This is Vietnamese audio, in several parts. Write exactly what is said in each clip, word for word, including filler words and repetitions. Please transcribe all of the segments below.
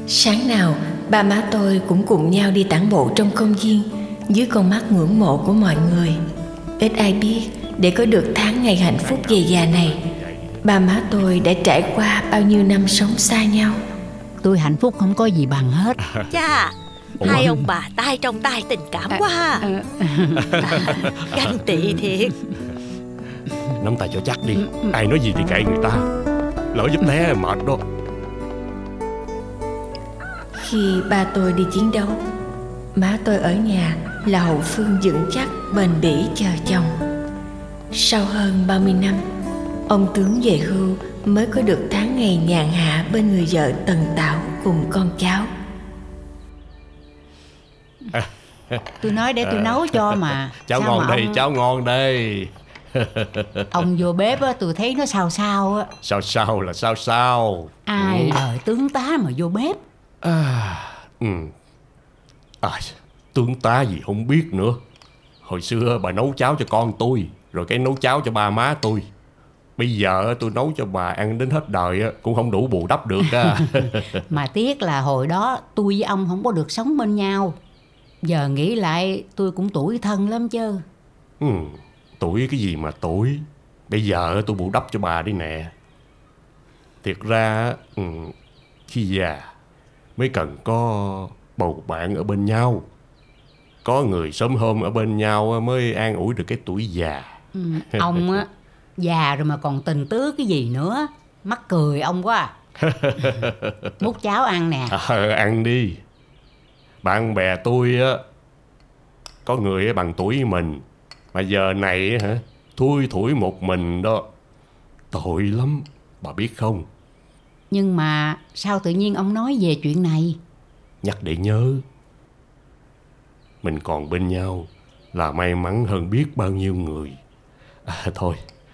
Sáng nào ba má tôi cũng cùng nhau đi tản bộ trong công viên, dưới con mắt ngưỡng mộ của mọi người. Ít ai biết, để có được tháng ngày hạnh phúc dày dà này, ba má tôi đã trải qua bao nhiêu năm sống xa nhau. Tôi hạnh phúc không có gì bằng hết. Chà, hai ông bà tay trong tay tình cảm quá ha. Ganh tị thiệt. Nắm tay cho chắc đi, ai nói gì thì kệ người ta, lỡ giúp té mệt đó. Khi ba tôi đi chiến đấu, má tôi ở nhà là hậu phương vững chắc bền bỉ chờ chồng. Sau hơn ba mươi năm, ông tướng về hưu mới có được tháng ngày nhàn hạ bên người vợ tần tảo cùng con cháu. Tôi nói để tôi nấu cho mà. Cháo Sao ngon mà đây, ông... cháo ngon đây. Ông vô bếp á, tôi thấy nó sao sao á. Sao sao là sao sao? Ai ừ. đời tướng tá mà vô bếp. À, ừ. à, tướng tá gì không biết nữa. Hồi xưa bà nấu cháo cho con tôi, rồi cái nấu cháo cho ba má tôi. Bây giờ tôi nấu cho bà ăn đến hết đời cũng không đủ bù đắp được á. Mà tiếc là hồi đó tôi với ông không có được sống bên nhau. Giờ nghĩ lại tôi cũng tủi thân lắm chứ. ừ, Tuổi cái gì mà tuổi. Bây giờ tôi bù đắp cho bà đi nè. Thiệt ra ừ, khi già mới cần có bầu bạn ở bên nhau. Có người sớm hôm ở bên nhau mới an ủi được cái tuổi già. ừ, Ông á già rồi mà còn tình tứ cái gì nữa. Mắc cười ông quá à. Múc cháo ăn nè. à, Ăn đi. Bạn bè tôi á, có người bằng tuổi với mình mà giờ này hả, thui thủi một mình đó. Tội lắm, bà biết không? Nhưng mà sao tự nhiên ông nói về chuyện này? Nhắc để nhớ. Mình còn bên nhau là may mắn hơn biết bao nhiêu người. à, Thôi,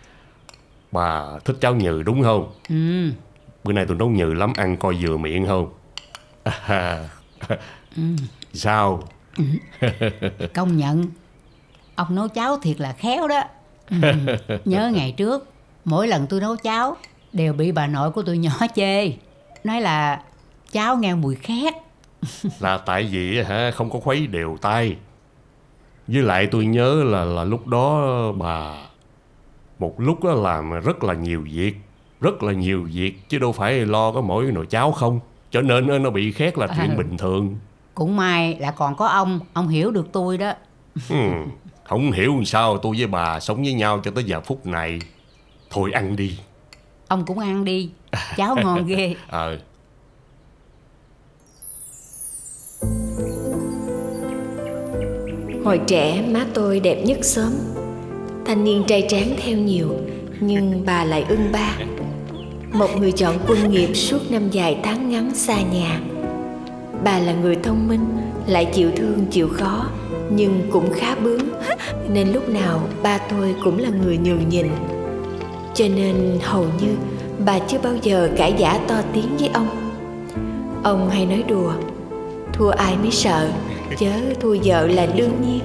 bà thích cháo nhừ đúng không? Ừ. Bữa nay tôi nấu nhừ lắm, ăn coi vừa miệng không? à, ừ. Sao? ừ. Công nhận ông nấu cháo thiệt là khéo đó. ừ. Nhớ ngày trước, mỗi lần tôi nấu cháo đều bị bà nội của tôi nhỏ chê, nói là cháo nghe mùi khét. Là tại vì hả, không có khuấy đều tay. Với lại tôi nhớ là là lúc đó bà một lúc đó làm rất là nhiều việc, rất là nhiều việc chứ đâu phải lo có mỗi nồi cháo không. Cho nên nó bị khét là chuyện à, bình thường. Cũng may là còn có ông, ông hiểu được tôi đó. ừ, Không hiểu làm sao tôi với bà sống với nhau cho tới giờ phút này. Thôi ăn đi. Ông cũng ăn đi, cháo ngon ghê. Ờ Hồi trẻ má tôi đẹp nhất xóm. Thanh niên trai tráng theo nhiều, nhưng bà lại ưng ba. Một người chọn quân nghiệp suốt năm dài tháng ngắn xa nhà. Bà là người thông minh, lại chịu thương chịu khó, nhưng cũng khá bướng, nên lúc nào ba tôi cũng là người nhường nhịn. Cho nên hầu như bà chưa bao giờ cãi vã to tiếng với ông. Ông hay nói đùa, thua ai mới sợ, chớ thua vợ là đương nhiên.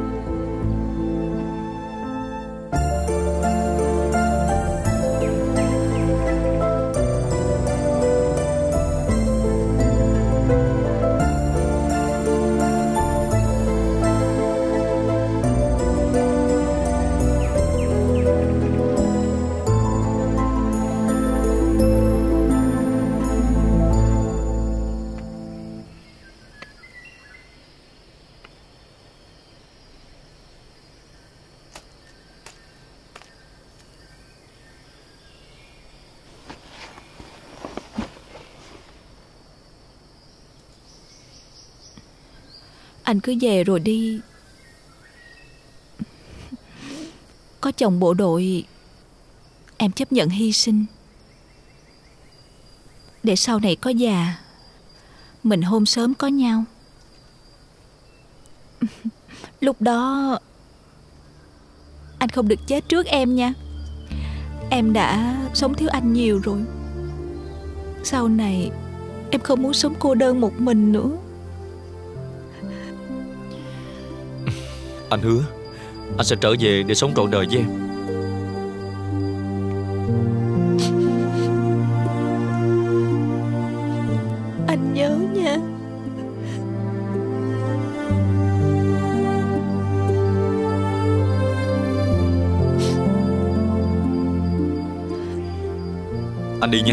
Anh cứ về rồi đi. Có chồng bộ đội, em chấp nhận hy sinh để sau này có già mình hôn sớm có nhau. Lúc đó anh không được chết trước em nha. Em đã sống thiếu anh nhiều rồi. Sau này em không muốn sống cô đơn một mình nữa. Anh hứa anh sẽ trở về để sống trọn đời với em. Anh nhớ nha. Anh đi nha.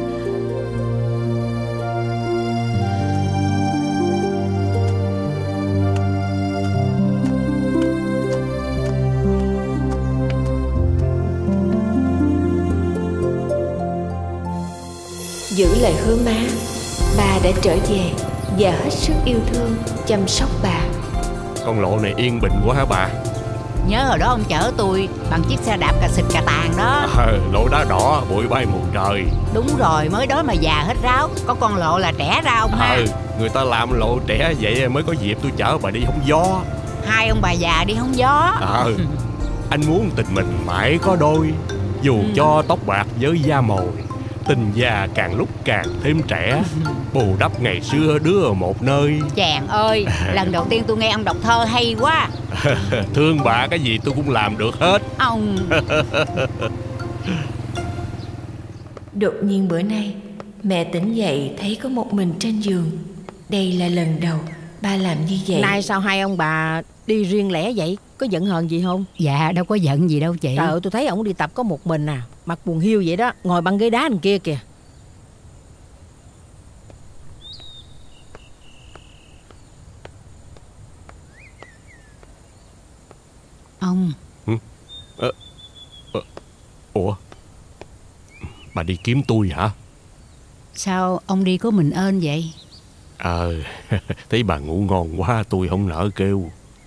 Giữ lời hứa má, bà đã trở về và hết sức yêu thương, chăm sóc bà. Con lộ này yên bình quá hả bà? Nhớ hồi đó ông chở tôi bằng chiếc xe đạp cà xịt cà tàng đó. À, lộ đá đỏ, bụi bay mù trời. Đúng rồi, mới đó mà già hết ráo. Có con lộ là trẻ ra ông ha. Ừ, người ta làm lộ trẻ vậy mới có dịp tôi chở bà đi hóng gió. Hai ông bà già đi hóng gió. Ờ, anh muốn tình mình mãi có đôi. Dù ừ. cho tóc bạc với da màu, tình già càng lúc càng thêm trẻ, bù đắp ngày xưa đứa ở một nơi. Chàng ơi, lần đầu tiên tôi nghe ông đọc thơ hay quá. Thương bà cái gì tôi cũng làm được hết. Ông Đột nhiên bữa nay mẹ tỉnh dậy thấy có một mình trên giường. Đây là lần đầu ba làm như vậy. Nay sao hai ông bà đi riêng lẻ vậy? Có giận hờn gì không? Dạ đâu có giận gì đâu chị. Trời ơi, tôi thấy ổng đi tập có một mình à, mặt buồn hiu vậy đó, ngồi băng ghế đá đằng kia kìa. Ông ừ? ờ, ờ, Ủa, bà đi kiếm tôi hả? Sao ông đi có mình ơn vậy? Ờ, à, thấy bà ngủ ngon quá tôi không nỡ kêu.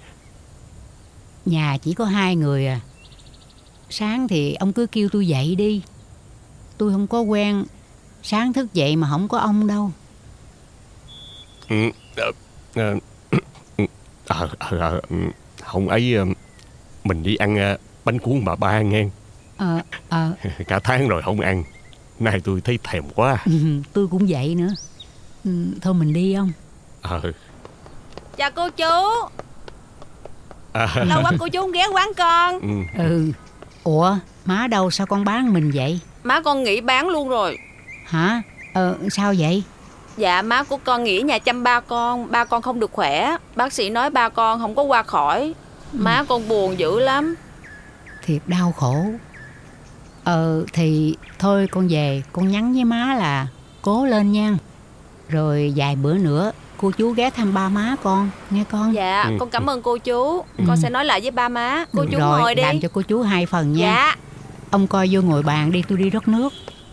Nhà chỉ có hai người à. Sáng thì ông cứ kêu tôi dậy đi. Tôi không có quen sáng thức dậy mà không có ông đâu. Ừ, à, à, à, à, không ấy, mình đi ăn bánh cuốn bà ba nghe. Ờ, ờ. Cả tháng rồi không ăn, nay tôi thấy thèm quá. Ừ, tôi cũng vậy nữa. Ừ, thôi mình đi không? Ờ. Chào cô chú. À. Lâu quá cô chú không ghé quán con. Ừ. ừ. Ủa, má đâu sao con bán mình vậy? Má con nghỉ bán luôn rồi. Hả? Ờ, sao vậy? Dạ má của con nghỉ nhà chăm ba con. Ba con không được khỏe. Bác sĩ nói ba con không có qua khỏi. ừ. Má con buồn dữ lắm. Thiệt đau khổ. Ờ thì thôi con về con nhắn với má là cố lên nha. Rồi vài bữa nữa cô chú ghé thăm ba má con, nghe con. Dạ ừ. con cảm ơn cô chú. Con ừ. sẽ nói lại với ba má. Cô Được chú rồi, ngồi đi. làm cho cô chú hai phần nha. Dạ. Ông coi vô ngồi bàn đi, tôi đi rót nước.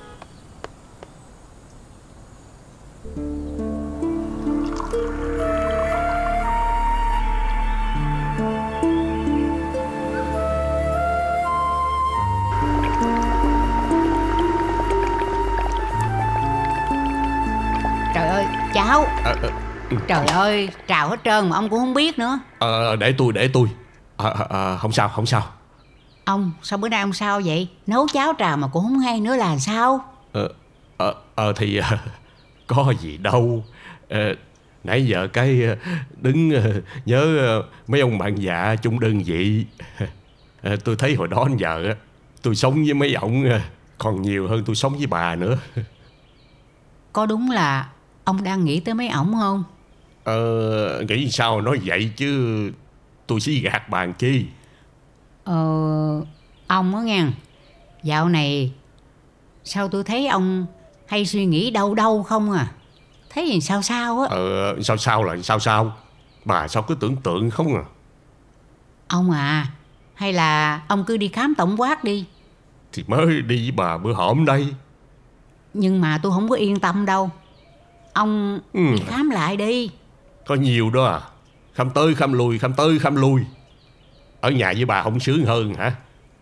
Trời ơi, cháu. À, à, Trời ơi, trào hết trơn mà ông cũng không biết nữa. À, để tôi, để tôi. À, à, à, không sao, không sao. Ông, sao bữa nay ông sao vậy? Nấu cháo trào mà cũng không hay nữa là sao? Ờ, à, à, thì à, có gì đâu. À, nãy giờ cái đứng nhớ mấy ông bạn già chung đơn vị. À, tôi thấy hồi đó đến giờ tôi sống với mấy ổng còn nhiều hơn tôi sống với bà nữa. Có đúng là ông đang nghĩ tới mấy ổng không? Ờ, nghĩ sao nói vậy chứ tôi sẽ gạt bàn chi. Ờ, ông á nghe, dạo này sao tôi thấy ông hay suy nghĩ đâu đâu không à? Thấy gì sao sao á. Ờ, sao sao là sao sao? Bà sao cứ tưởng tượng không à? Ông à, hay là ông cứ đi khám tổng quát đi. Thì mới đi với bà bữa hổm đây. Nhưng mà tôi không có yên tâm đâu. Ông ừ. đi khám lại đi. Có nhiều đó à. Khám tới khám lui, khám tới khám lui. Ở nhà với bà không sướng hơn hả?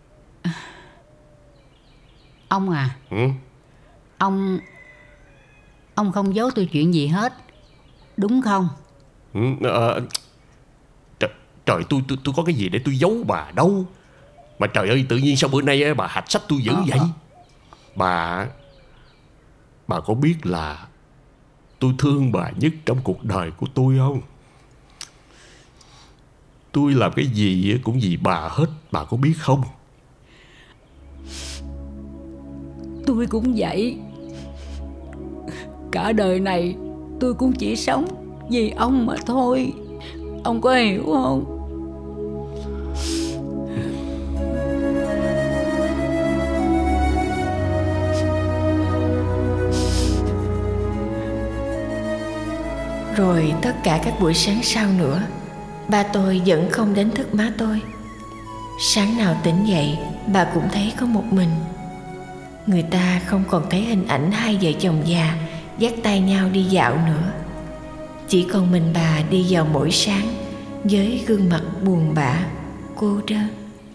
Ông à, ừ? Ông Ông không giấu tôi chuyện gì hết, đúng không? Ừ, uh, trời, trời tôi, tôi, tôi có cái gì để tôi giấu bà đâu. Mà trời ơi, tự nhiên sao bữa nay bà hạch sách tôi dữ ờ, vậy ờ. Bà Bà có biết là tôi thương bà nhất trong cuộc đời của tôi không? Tôi làm cái gì cũng vì bà hết. Bà có biết không? Tôi cũng vậy. Cả đời này tôi cũng chỉ sống vì ông mà thôi. Ông có hiểu không? Rồi tất cả các buổi sáng sau nữa, ba tôi vẫn không đánh thức má tôi. Sáng nào tỉnh dậy, bà cũng thấy có một mình. Người ta không còn thấy hình ảnh hai vợ chồng già dắt tay nhau đi dạo nữa. Chỉ còn mình bà đi vào mỗi sáng với gương mặt buồn bã, cô đơn.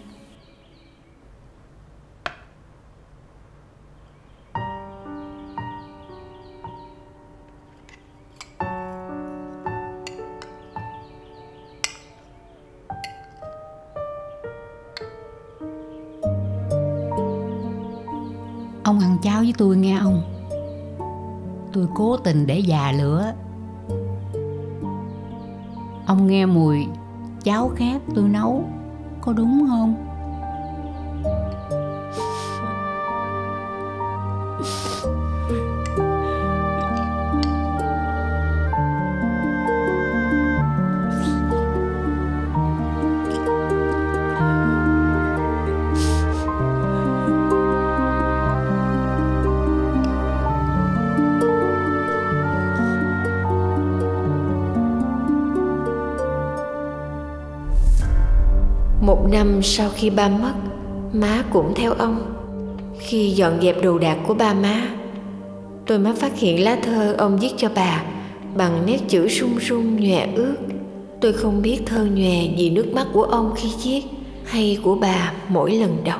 Ông ăn cháo với tôi nghe ông. Tôi cố tình để già lửa. Ông nghe mùi cháo khác tôi nấu, có đúng không? Một năm sau khi ba mất, má cũng theo ông. Khi dọn dẹp đồ đạc của ba má, tôi mới phát hiện lá thơ ông viết cho bà bằng nét chữ run run nhòe ướt. Tôi không biết thơ nhòe vì nước mắt của ông khi viết hay của bà mỗi lần đọc.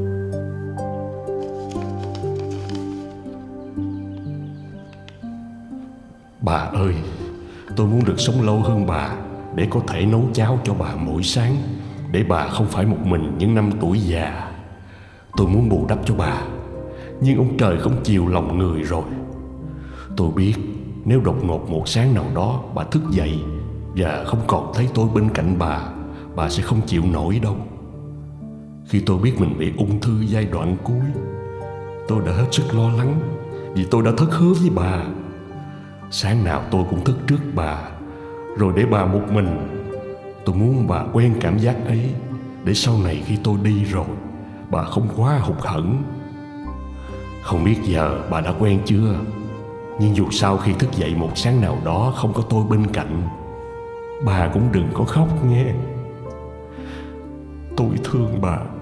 Bà ơi, tôi muốn được sống lâu hơn bà để có thể nấu cháo cho bà mỗi sáng, để bà không phải một mình những năm tuổi già. Tôi muốn bù đắp cho bà, nhưng ông trời không chiều lòng người rồi. Tôi biết nếu đột ngột một sáng nào đó bà thức dậy và không còn thấy tôi bên cạnh bà, bà sẽ không chịu nổi đâu. Khi tôi biết mình bị ung thư giai đoạn cuối, tôi đã hết sức lo lắng vì tôi đã thất hứa với bà. Sáng nào tôi cũng thức trước bà, rồi để bà một mình. Tôi muốn bà quen cảm giác ấy, để sau này khi tôi đi rồi, bà không quá hụt hẫng. Không biết giờ bà đã quen chưa, nhưng dù sao khi thức dậy một sáng nào đó không có tôi bên cạnh, bà cũng đừng có khóc nghe. Tôi thương bà.